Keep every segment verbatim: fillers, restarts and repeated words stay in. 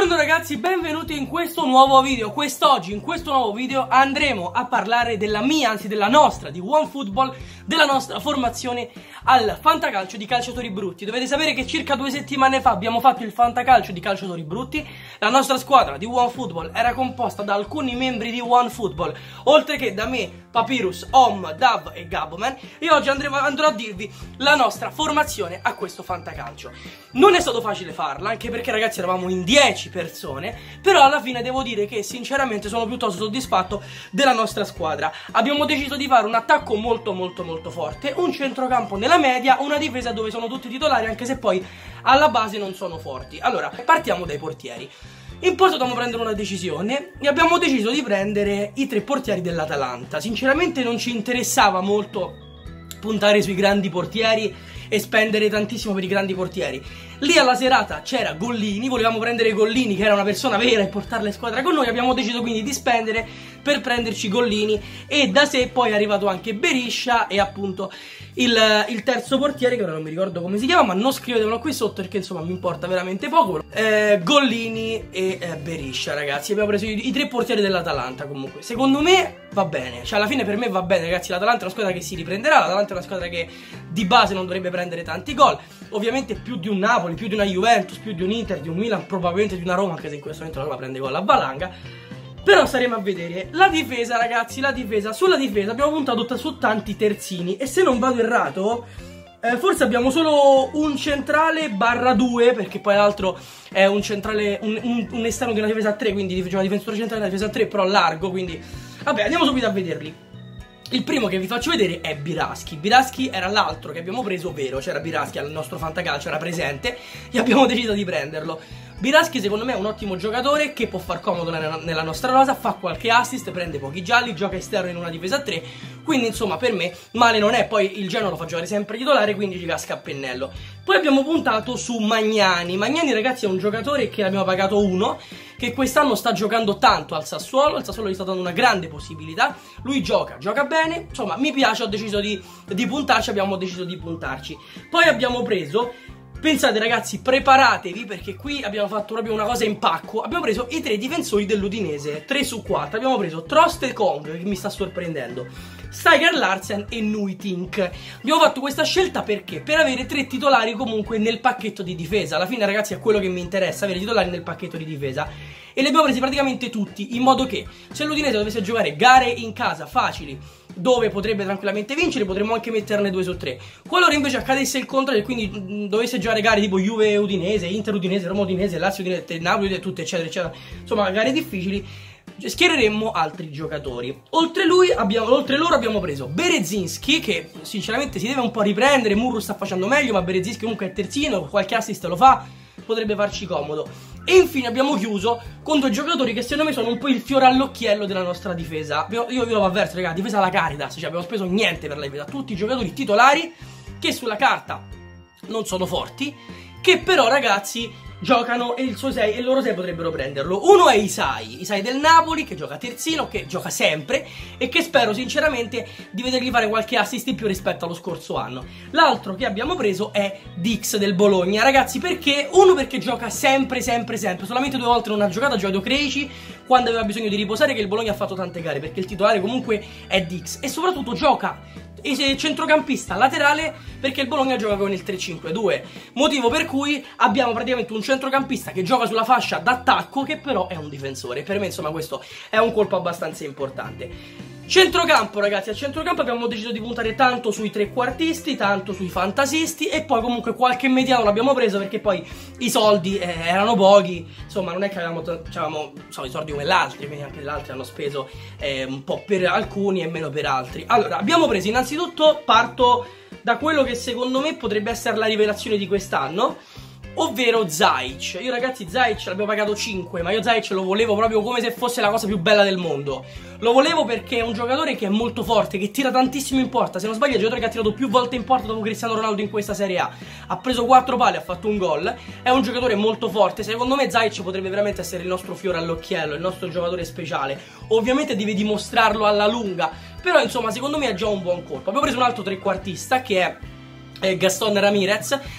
Buongiorno ragazzi, benvenuti in questo nuovo video. Quest'oggi, in questo nuovo video, andremo a parlare della mia, anzi della nostra, di OneFootball, della nostra formazione al fantacalcio di calciatori brutti. Dovete sapere che circa due settimane fa abbiamo fatto il fantacalcio di calciatori brutti. La nostra squadra di OneFootball era composta da alcuni membri di OneFootball, oltre che da me, Papyrus, Om, Dav e Gaboman. E oggi andremo, andrò a dirvi la nostra formazione a questo fantacalcio. Non è stato facile farla, anche perché ragazzi eravamo in dieci persone, però alla fine devo dire che sinceramente sono piuttosto soddisfatto della nostra squadra. Abbiamo deciso di fare un attacco molto molto molto forte, un centrocampo nella media, una difesa dove sono tutti titolari, anche se poi alla base non sono forti. Allora, partiamo dai portieri. In porto dobbiamo prendere una decisione e abbiamo deciso di prendere i tre portieri dell'Atalanta. Sinceramente non ci interessava molto puntare sui grandi portieri e spendere tantissimo per i grandi portieri. Lì alla serata c'era Gollini, volevamo prendere Gollini che era una persona vera e portarla in squadra con noi. Abbiamo deciso quindi di spendere per prenderci Gollini, e da sé poi è arrivato anche Beriscia e appunto il, il terzo portiere, che ora non mi ricordo come si chiama, ma non scrivetelo qui sotto perché insomma mi importa veramente poco. eh, Gollini e eh, Beriscia, ragazzi. Abbiamo preso i, i tre portieri dell'Atalanta. Comunque secondo me va bene, cioè alla fine per me va bene ragazzi. L'Atalanta è una squadra che si riprenderà, l'Atalanta è una squadra che di base non dovrebbe prendere tanti gol. Ovviamente più di un Napoli, più di una Juventus, più di un Inter, di un Milan, probabilmente di una Roma, anche se in questo momento la Roma prende gol a valanga. Però staremo a vedere. La difesa ragazzi, la difesa, sulla difesa abbiamo puntato su tanti terzini, e se non vado errato eh, forse abbiamo solo un centrale barra due, perché poi l'altro è un centrale, un, un, un esterno di una difesa a tre, quindi una difensore centrale di una difesa a tre, però largo, quindi vabbè, andiamo subito a vederli. Il primo che vi faccio vedere è Biraschi. Biraschi era l'altro che abbiamo preso, ovvero c'era Biraschi al nostro fantacalcio, era presente, e abbiamo deciso di prenderlo. Biraschi secondo me è un ottimo giocatore che può far comodo nella nostra rosa, fa qualche assist, prende pochi gialli, gioca esterno in una difesa a tre, quindi insomma per me male non è. Poi il Genoa lo fa giocare sempre titolare, quindi ci casca a pennello. Poi abbiamo puntato su Magnani. Magnani ragazzi è un giocatore che abbiamo pagato uno, che quest'anno sta giocando tanto al Sassuolo. Il Sassuolo gli sta dando una grande possibilità. Lui gioca, gioca bene, insomma mi piace, ho deciso di, di puntarci, abbiamo deciso di puntarci. Poi abbiamo preso, pensate ragazzi, preparatevi perché qui abbiamo fatto proprio una cosa in pacco. Abbiamo preso i tre difensori dell'Udinese, tre su quattro. Abbiamo preso Trost e Kong, che mi sta sorprendendo, Steiger Larsen e Nuitink. Abbiamo fatto questa scelta perché? Per avere tre titolari comunque nel pacchetto di difesa. Alla fine ragazzi è quello che mi interessa, avere titolari nel pacchetto di difesa. E li abbiamo presi praticamente tutti, in modo che se l'Udinese dovesse giocare gare in casa facili, dove potrebbe tranquillamente vincere, potremmo anche metterne due su tre. Qualora invece accadesse il contrario, quindi dovesse giocare gare tipo Juve Udinese, Inter Udinese, Roma Udinese, Lazio Udinese, Napoli, tutte eccetera eccetera, insomma gare difficili, schiereremmo altri giocatori. Oltre, lui abbiamo, oltre loro abbiamo preso Berezinski, che sinceramente si deve un po' riprendere. Murru sta facendo meglio, ma Berezinski comunque è terzino, qualche assist lo fa, potrebbe farci comodo. E infine abbiamo chiuso con due giocatori che secondo me sono un po' il fiore all'occhiello della nostra difesa. Io vi lo avverto ragazzi, difesa alla Caritas, cioè abbiamo speso niente per la difesa, tutti i giocatori titolari che sulla carta non sono forti, che però ragazzi giocano, e il suo sei e loro sei potrebbero prenderlo. Uno è Isai, Isai del Napoli, che gioca terzino, che gioca sempre e che spero sinceramente di vedergli fare qualche assist in più rispetto allo scorso anno. L'altro che abbiamo preso è Dix del Bologna, ragazzi, perché? Uno perché gioca sempre sempre sempre, solamente due volte non ha giocato, ha giocato Creci quando aveva bisogno di riposare, che il Bologna ha fatto tante gare, perché il titolare comunque è Dix, e soprattutto gioca e centrocampista laterale perché il Bologna gioca con il tre cinque due, motivo per cui abbiamo praticamente un centrocampista che gioca sulla fascia d'attacco, che però è un difensore. Per me insomma questo è un colpo abbastanza importante. Centrocampo ragazzi, al centrocampo abbiamo deciso di puntare tanto sui trequartisti, tanto sui fantasisti, e poi comunque qualche mediano l'abbiamo preso perché poi i soldi eh, erano pochi, insomma non è che avevamo, avevamo so, i soldi come l'altri, quindi anche gli altri hanno speso eh, un po' per alcuni e meno per altri. Allora abbiamo preso, innanzitutto parto da quello che secondo me potrebbe essere la rivelazione di quest'anno, ovvero Zaic. Io ragazzi Zaic l'abbiamo pagato cinque, ma io Zaic lo volevo proprio come se fosse la cosa più bella del mondo. Lo volevo perché è un giocatore che è molto forte, che tira tantissimo in porta. Se non sbaglio è il giocatore che ha tirato più volte in porta dopo Cristiano Ronaldo in questa Serie A. Ha preso quattro pali, ha fatto un gol. È un giocatore molto forte. Secondo me Zaic potrebbe veramente essere il nostro fiore all'occhiello, il nostro giocatore speciale. Ovviamente deve dimostrarlo alla lunga, però insomma secondo me è già un buon colpo. Abbiamo preso un altro trequartista che è Gaston Ramirez,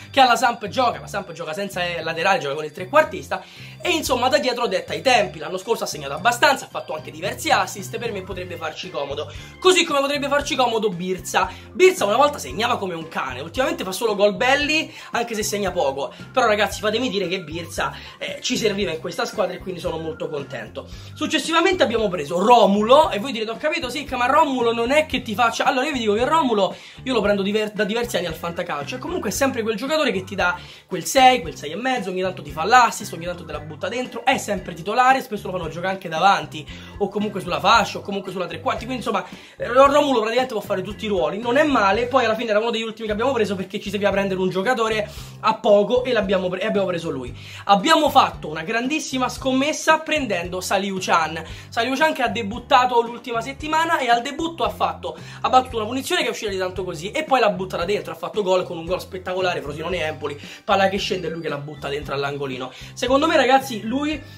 che alla Samp gioca, la Samp gioca senza laterale, gioca con il trequartista, e insomma da dietro detta i tempi. L'anno scorso ha segnato abbastanza, ha fatto anche diversi assist, per me potrebbe farci comodo, così come potrebbe farci comodo Birza. Birza una volta segnava come un cane, ultimamente fa solo gol belli, anche se segna poco, però ragazzi fatemi dire che Birza eh, ci serviva in questa squadra e quindi sono molto contento. Successivamente abbiamo preso Romulo, e voi direte ho capito Sicca, ma Romulo non è che ti faccia... Allora io vi dico che Romulo io lo prendo diver da diversi anni al fantacalcio, e comunque è sempre quel giocatore che ti dà quel sei, quel sei e mezzo, ogni tanto ti fa l'assist, ogni tanto te la butta dentro, è sempre titolare, spesso lo fanno giocare anche davanti o comunque sulla fascia o comunque sulla tre quarti, quindi insomma Romulo praticamente può fare tutti i ruoli, non è male. Poi alla fine era uno degli ultimi che abbiamo preso perché ci serviva prendere un giocatore a poco e l'abbiamo pre abbiamo preso lui. Abbiamo fatto una grandissima scommessa prendendo Saliu Chan, Saliu Chan che ha debuttato l'ultima settimana e al debutto ha fatto ha battuto una punizione che è uscita di tanto così e poi l'ha buttata dentro, ha fatto gol con un gol spettacolare, Frosinone-Empoli, palla che scende e lui che la butta dentro all'angolino. Secondo me ragazzi lui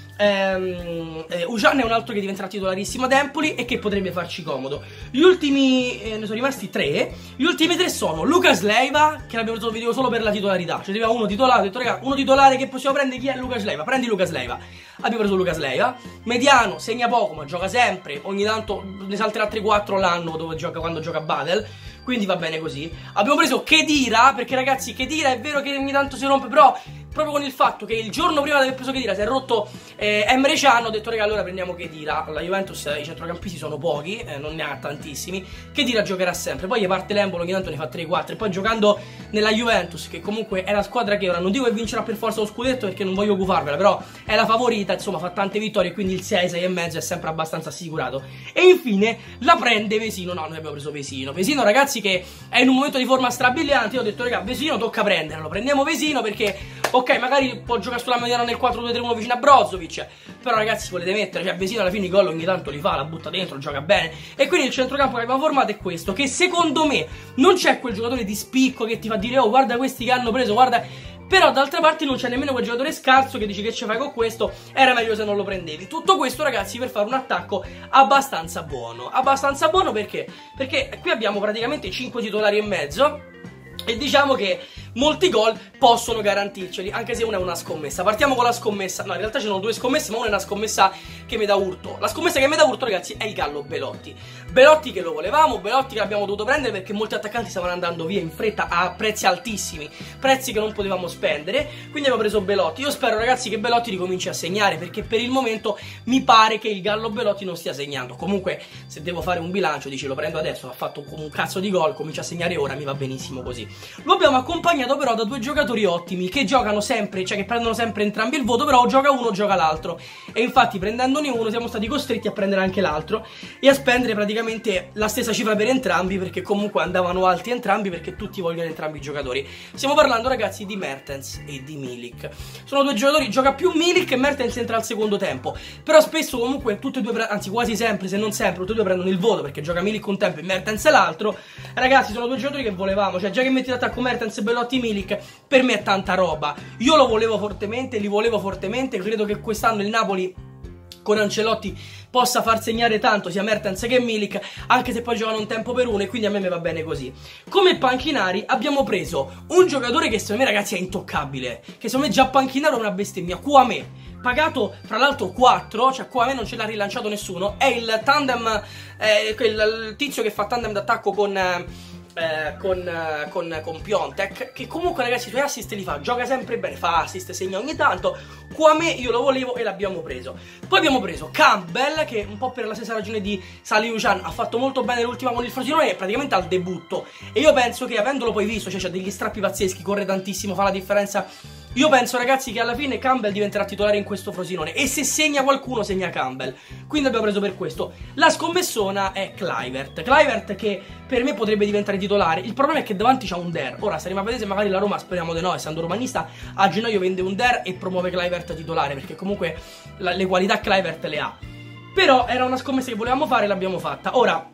Ehm, eh, Ujan è un altro che diventerà titolarissimo ad Empoli e che potrebbe farci comodo. Gli ultimi, eh, ne sono rimasti tre. Gli ultimi tre sono Lucas Leiva, che l'abbiamo preso video solo per la titolarità, cioè aveva uno titolare, ho detto raga, uno titolare che possiamo prendere, chi è? Lucas Leiva, prendi Lucas Leiva. Abbiamo preso Lucas Leiva, mediano, segna poco ma gioca sempre, ogni tanto ne salterà tre quattro l'anno dove gioca, quando gioca Badel, quindi va bene così. Abbiamo preso Khedira, perché ragazzi Khedira è vero che ogni tanto si rompe, però proprio con il fatto che il giorno prima di aver preso Khedira si è rotto eh, Emre Can, ho detto raga allora prendiamo Khedira. Alla Juventus eh, i centrocampisti sono pochi, eh, non ne ha tantissimi, Khedira giocherà sempre, poi gli parte l'embolo, ogni tanto ne fa tre quattro, e poi giocando nella Juventus che comunque è la squadra che ora non dico che vincerà per forza lo scudetto perché non voglio gufarvela, però è la favorita, insomma fa tante vittorie, quindi il sei, sei e mezzo è sempre abbastanza assicurato. E infine la prende Vesino, no noi abbiamo preso Vesino, Vesino ragazzi che è in un momento di forma strabiliante, io ho detto raga Vesino tocca prenderlo, prendiamo Vesino perché ok, magari può giocare sulla mediana nel quattro due tre uno vicino a Brozovic, però ragazzi volete mettere, cioè Vesino alla fine i gol ogni tanto li fa, la butta dentro, gioca bene. E quindi il centrocampo che abbiamo formato è questo, che secondo me non c'è quel giocatore di spicco che ti fa dire oh guarda questi che hanno preso, guarda, però d'altra parte non c'è nemmeno quel giocatore scarso che dici che ci fai con questo, era meglio se non lo prendevi. Tutto questo ragazzi per fare un attacco abbastanza buono, abbastanza buono perché? Perché qui abbiamo praticamente cinque titolari e mezzo e diciamo che molti gol possono garantirceli, anche se una è una scommessa. Partiamo con la scommessa. No, in realtà ci sono due scommesse, ma una è una scommessa che mi dà urto. La scommessa che mi dà urto, ragazzi, è il Gallo Belotti. Belotti che lo volevamo, Belotti che l'abbiamo dovuto prendere perché molti attaccanti stavano andando via in fretta a prezzi altissimi, prezzi che non potevamo spendere, quindi abbiamo preso Belotti. Io spero, ragazzi, che Belotti ricominci a segnare, perché per il momento mi pare che il Gallo Belotti non stia segnando. Comunque, se devo fare un bilancio, dici lo prendo adesso, ha fatto un cazzo di gol, comincia a segnare ora, mi va benissimo così. Lo abbiamo accompagnato però da due giocatori ottimi che giocano sempre, cioè che prendono sempre entrambi il voto, però gioca uno, gioca l'altro. E infatti prendendone uno siamo stati costretti a prendere anche l'altro e a spendere praticamente la stessa cifra per entrambi, perché comunque andavano alti entrambi, perché tutti vogliono entrambi i giocatori. Stiamo parlando, ragazzi, di Mertens e di Milik. Sono due giocatori, gioca più Milik e Mertens entra al secondo tempo, però spesso comunque tutti e due, anzi quasi sempre, se non sempre, tutti e due prendono il voto, perché gioca Milik un tempo e Mertens l'altro. Ragazzi, sono due giocatori che volevamo, cioè già che metti d'attacco Mertens, Belotti, Milik, per me è tanta roba. Io lo volevo fortemente, li volevo fortemente. Credo che quest'anno il Napoli con Ancelotti possa far segnare tanto sia Mertens che Milik, anche se poi giocano un tempo per uno, e quindi a me mi va bene così. Come panchinari abbiamo preso un giocatore che secondo me, ragazzi, è intoccabile, che secondo me già panchinaro è una bestemmia, Kouamé, pagato fra l'altro quattro, cioè Kouamé non ce l'ha rilanciato nessuno, è il tandem, eh, quel, il tizio che fa tandem d'attacco con... Eh, Eh, con, eh, con, con Piontek, che comunque, ragazzi, i suoi assist li fa, gioca sempre bene, fa assist, segna ogni tanto. Kouamé io lo volevo e l'abbiamo preso. Poi abbiamo preso Campbell, che un po' per la stessa ragione di Saliu Chan ha fatto molto bene l'ultima con il Frosinone, praticamente al debutto, e io penso che avendolo poi visto, cioè c'ha degli strappi pazzeschi, corre tantissimo, fa la differenza. Io penso, ragazzi, che alla fine Campbell diventerà titolare in questo Frosinone, e se segna qualcuno segna Campbell, quindi abbiamo preso per questo. La scommessona è Kluivert, Kluivert che per me potrebbe diventare titolare. Il problema è che davanti c'ha un Der. Ora staremo a vedere se magari la Roma, speriamo di no, essendo romanista, a gennaio vende un Der e promuove Kluivert titolare, perché comunque la, le qualità Kluivert le ha. Però era una scommessa che volevamo fare e l'abbiamo fatta. Ora,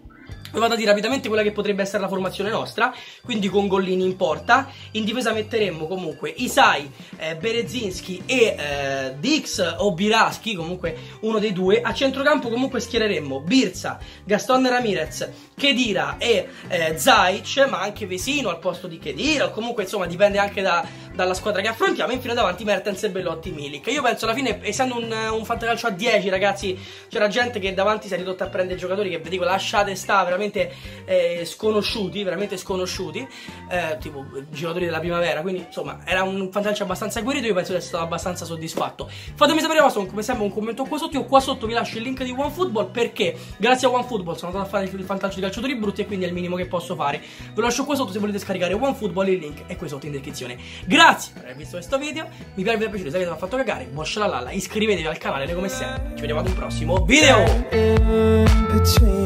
Vi vado a dire rapidamente quella che potrebbe essere la formazione nostra. Quindi con Gollini in porta. In difesa metteremmo comunque Isai, eh, Berezinski e eh, Dix o Biraski, comunque uno dei due. A centrocampo comunque schiereremmo Birsa, Gaston Ramirez, Khedira e eh, Zaic, ma anche Vesino al posto di Khedira, o comunque insomma dipende anche da, dalla squadra che affrontiamo. E infine davanti Mertens e Bellotti Milik. Io penso alla fine, essendo un, un fantacalcio a dieci, ragazzi, c'era gente che davanti si è ridotta a prendere giocatori che vi dico lasciate stare, veramente eh, sconosciuti, veramente sconosciuti, eh, tipo giocatori della primavera. Quindi insomma era un fantacalcio abbastanza agguerrito. Io penso di essere stato abbastanza soddisfatto. Fatemi sapere vostro, come sempre, un commento qua sotto. Io qua sotto vi lascio il link di OneFootball, perché grazie a OneFootball sono andato a fare il fantacalcio di calciatori brutti e quindi è il minimo che posso fare. Ve lo lascio qua sotto se volete scaricare OneFootball, il link è qui sotto in descrizione. Grazie per aver visto questo video, mi piace, vi è piaciuto, se avete fatto cagare, boscia la lalla, iscrivetevi al canale, noi come sempre ci vediamo ad un prossimo video.